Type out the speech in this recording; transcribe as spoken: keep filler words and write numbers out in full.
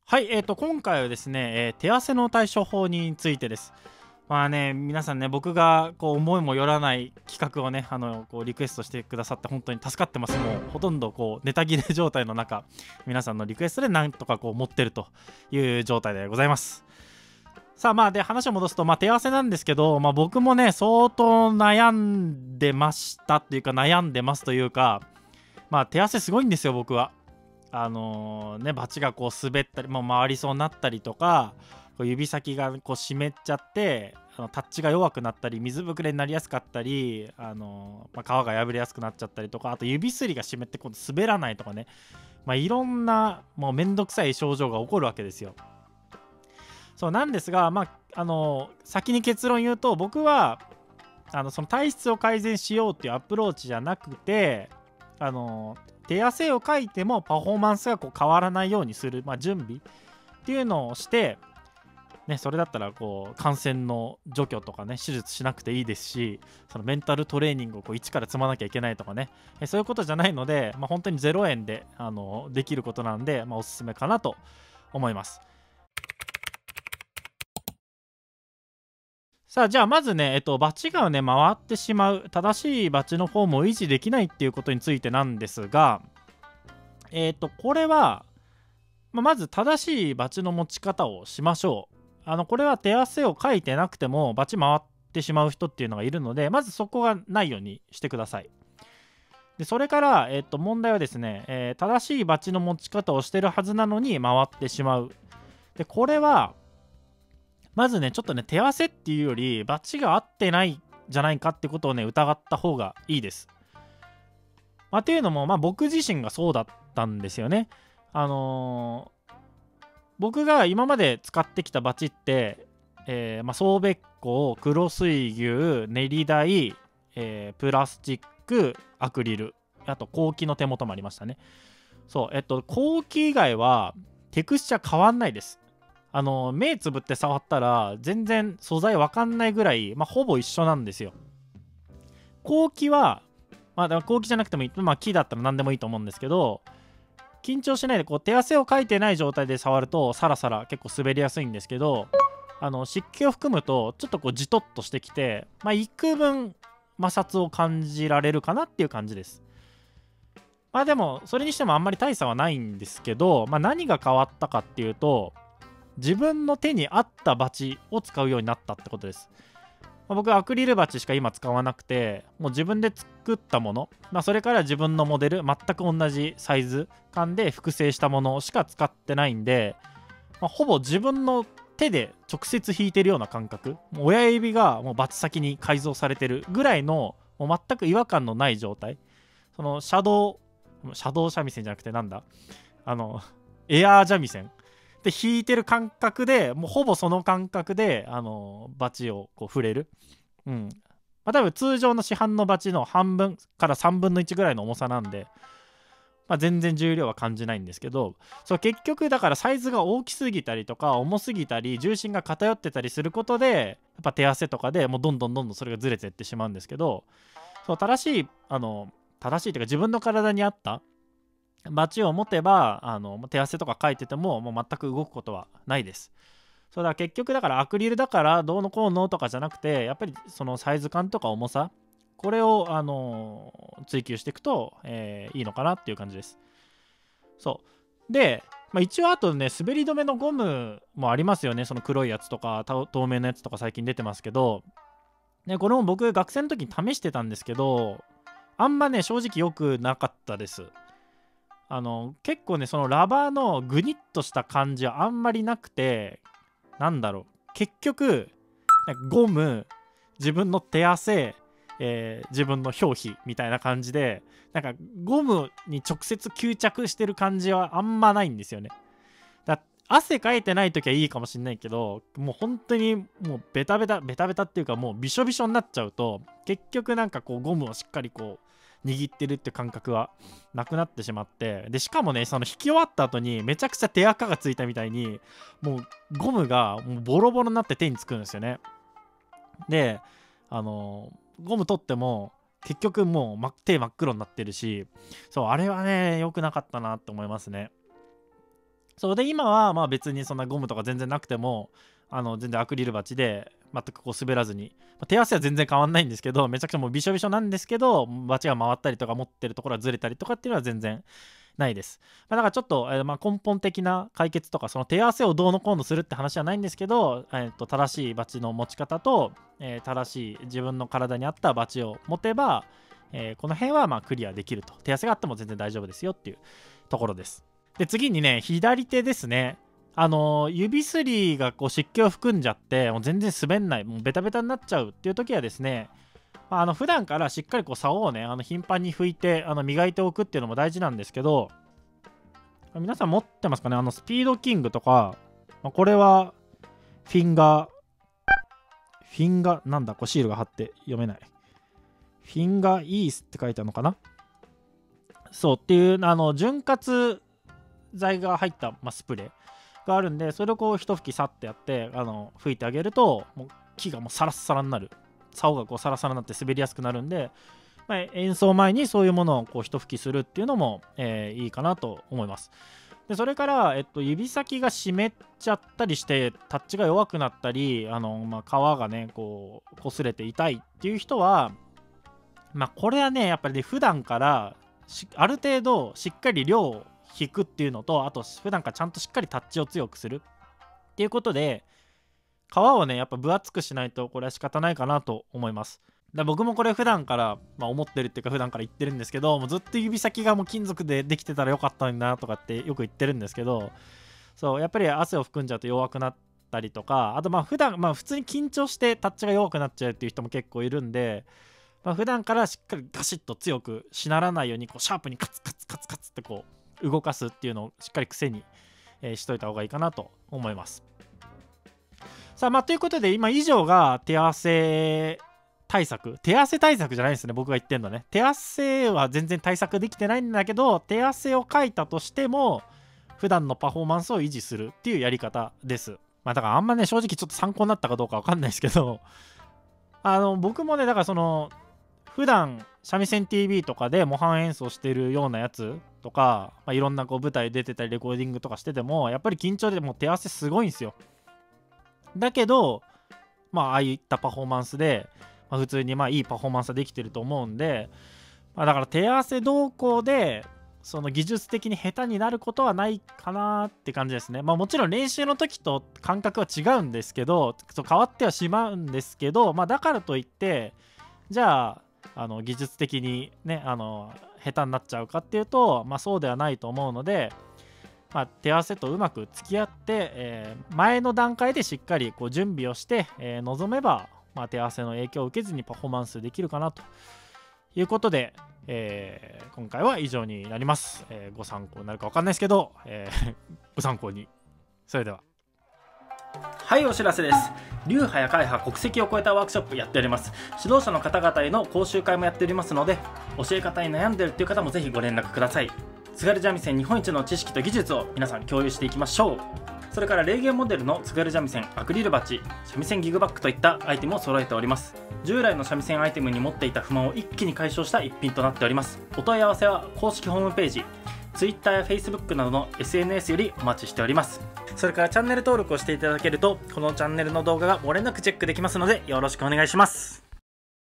はい、えーと、今回はですね、えー手汗の対処法についてです。まあね、皆さんね、僕がこう思いもよらない企画をね、あのこうリクエストしてくださって本当に助かってます。もうほとんどこうネタ切れ状態の中、皆さんのリクエストでなんとかこう持ってるという状態でございます。さあまあで話を戻すと、まあ、手汗なんですけど、まあ、僕もね相当悩んでましたっていうか悩んでますというか、まあ手汗すごいんですよ僕は。あのーね、バチがこう滑ったり、もう回りそうになったりとか、こう指先がこう湿っちゃってあのタッチが弱くなったり水ぶくれになりやすかったり、あのーまあ、皮が破れやすくなっちゃったりとか、あと指すりが湿って今度滑らないとかね、まあ、いろんなもうめんどくさい症状が起こるわけですよ。そうなんですが、まああのー先に結論言うと、僕はあのその体質を改善しようっていうアプローチじゃなくて、あの手汗をかいてもパフォーマンスがこう変わらないようにする、まあ、準備っていうのをして、ね、それだったらこう感染の除去とかね手術しなくていいですし、そのメンタルトレーニングをこう一から積まなきゃいけないとかね、えそういうことじゃないので、まあ、本当にゼロえんであのできることなんで、まあ、おすすめかなと思います。さあ、じゃあまずね、えっと、バチがね、回ってしまう、正しいバチのフォームを維持できないっていうことについてなんですが、えっと、これは、まあ、まず正しいバチの持ち方をしましょう。あの、これは手汗をかいてなくても、バチ回ってしまう人っていうのがいるので、まずそこがないようにしてください。で、それから、えっと、問題はですね、えー正しいバチの持ち方をしてるはずなのに回ってしまう。で、これは、まずね、ちょっとね、手汗っていうより、バチが合ってないんじゃないかってことをね、疑った方がいいです。まあ、っていうのも、まあ、僕自身がそうだったんですよね。あのー僕が今まで使ってきたバチって、えーまあ、総べっこ、黒水牛、練り台、えープラスチック、アクリル、あと後期の手元もありましたね。そう、えっと、後期以外はテクスチャ変わんないです。あの目つぶって触ったら全然素材わかんないぐらい、まあ、ほぼ一緒なんですよ。後期は、まあ、だから後期じゃなくてもいい、まあ、木だったら何でもいいと思うんですけど、緊張しないでこう手汗をかいてない状態で触るとサラサラ結構滑りやすいんですけど、あの湿気を含むとちょっとこうじとっとしてきて、まあ、幾分摩擦を感じられるかなっていう感じです。まあでもそれにしてもあんまり大差はないんですけど、まあ、何が変わったかっていうと、自分の手に合ったバチを使うようになったってことです。まあ、僕はアクリルバチしか今使わなくて、もう自分で作ったもの、まあ、それから自分のモデル、全く同じサイズ感で複製したものしか使ってないんで、まあ、ほぼ自分の手で直接引いてるような感覚、もう親指がもうバチ先に改造されてるぐらいの、もう全く違和感のない状態。そのシャドウ、シャドウ三味線じゃなくてなんだあの、エアー三味線で弾いてる感覚で、もうほぼその感覚で、あのバチをこう触れる。うん。まあ、多分通常の市販のバチの半分からさんぶんのいちぐらいの重さなんで、まあ、全然重量は感じないんですけど、そう結局だからサイズが大きすぎたりとか重すぎたり重心が偏ってたりすることで、やっぱ手汗とかでもうどんどんどんどんそれがずれていってしまうんですけど、そう正しいあの正しいというか自分の体に合ったバチを持てば、あの手汗とかかいててももう全く動くことはないです。そうだ結局だからアクリルだからどうのこうのとかじゃなくて、やっぱりそのサイズ感とか重さ、これを、あのー追求していくと、えーいいのかなっていう感じです。そうで、まあ、一応あとね滑り止めのゴムもありますよね。その黒いやつとか透透明なやつとか最近出てますけど、ね、これも僕学生の時に試してたんですけど、あんまね正直良くなかったです。あの結構ねそのラバーのグニッとした感じはあんまりなくて、なんだろう、結局なんかゴム、自分の手汗、えー自分の表皮みたいな感じで、なんかゴムに直接吸着してる感じはあんまないんですよね。だ汗かいてない時はいいかもしんないけど、もう本当にもうベタベタベタベタっていうかもうびしょびしょになっちゃうと、結局なんかこうゴムをしっかりこう握ってるって感覚はなくなってしまって、でしかもねその引き終わった後にめちゃくちゃ手垢がついたみたいに、もうゴムがもうボロボロになって手につくんですよね。であのゴム取っても結局もう真っ手真っ黒になってるし、そうあれはね良くなかったなって思いますね。 そうで、今はまあ別にそんなゴムとか全然なくても、あの全然アクリルバチで全くこう滑らずに、まあ、手汗は全然変わんないんですけど、めちゃくちゃもうびしょびしょなんですけど、バチが回ったりとか持ってるところがずれたりとかっていうのは全然ないです。まあ、だからちょっと、えーまあ根本的な解決とか、その手汗をどうのこうのするって話はないんですけど、えー、と正しいバチの持ち方と、えー正しい自分の体に合ったバチを持てば、えーこの辺はまあクリアできると。手汗があっても全然大丈夫ですよっていうところです。で、次にね、左手ですね。あのー指すりがこう湿気を含んじゃって、もう全然滑んない、もうベタベタになっちゃうっていう時はですね、まあ、あの普段からしっかりこう竿をね、あの頻繁に拭いてあの磨いておくっていうのも大事なんですけど、皆さん持ってますかね、あのスピードキングとか、まあ、これはフィンガー、フィンガー、なんだ、こうシールが貼って読めない。フィンガーイースって書いてあるのかな。そうっていう、あの潤滑剤が入った、まあ、スプレーがあるんで、それをこう一吹きさってやってあの吹いてあげると、もう木がもうサラッサラになる、竿がこうサラサラになって滑りやすくなるんで、まあ、演奏前にそういうものをこう一吹きするっていうのも、えーいいかなと思います。でそれから、えっと、指先が湿っちゃったりしてタッチが弱くなったり、あの、まあ、皮がねこう擦れて痛いっていう人は、まあ、これはねやっぱりね、普段からある程度しっかり量を引くっていうのと、あと普段からちゃんとしっかりタッチを強くするっていうことで、皮をねやっぱ分厚くしないとこれは仕方ないかなと思います。だ僕もこれ普段から、まあ、思ってるっていうか普段から言ってるんですけど、もうずっと指先がもう金属でできてたらよかったんだなとかってよく言ってるんですけど、そうやっぱり汗を含んじゃうと弱くなったりとか、あとまあ普段まあ普通に緊張してタッチが弱くなっちゃうっていう人も結構いるんで、まあ、普段からしっかりガシッと強くしならないようにこうシャープにカツカツカツカツってこう動かすっていうのをしっかり癖に、えーしといた方がいいかなと思います。さあまあということで、今以上が手汗対策、手汗対策じゃないですね、僕が言ってるのはね。手汗は全然対策できてないんだけど、手汗をかいたとしても普段のパフォーマンスを維持するっていうやり方です。まあだからあんまね正直ちょっと参考になったかどうかわかんないですけど、あの僕もねだからその普段三味線 ティーブイ とかで模範演奏してるようなやつとか、まあ、いろんなこう舞台出てたりレコーディングとかしててもやっぱり緊張でもう手汗すごいんですよ。だけどまあああいったパフォーマンスで、まあ、普通にまあいいパフォーマンスができてると思うんで、まあ、だから手汗動向でその技術的に下手になることはないかなって感じですね。まあもちろん練習の時と感覚は違うんですけど、そう変わってはしまうんですけど、まあだからといってじゃああの技術的にねあの下手になっちゃうかっていうと、まあそうではないと思うので、まあ、手汗とうまく付き合って、えー前の段階でしっかりこう準備をして、えー臨めば、まあ、手汗の影響を受けずにパフォーマンスできるかなということで、えー今回は以上になります。えーご参考になるか分かんないですけど、えーご参考に。それでは。はい、お知らせです。流派や会派、国籍を超えたワークショップやっております。指導者の方々への講習会もやっておりますので、教え方に悩んでいるという方もぜひご連絡ください。津軽三味線日本一の知識と技術を皆さん共有していきましょう。それからレーゲンモデルの津軽三味線アクリルバチ、三味線ギグバッグといったアイテムを揃えております。従来の三味線アイテムに持っていた不満を一気に解消した一品となっております。お問い合わせは公式ホームページ、Twitter や Facebook などの エスエヌエス よりお待ちしております。それからチャンネル登録をしていただけるとこのチャンネルの動画が漏れなくチェックできますのでよろしくお願いします。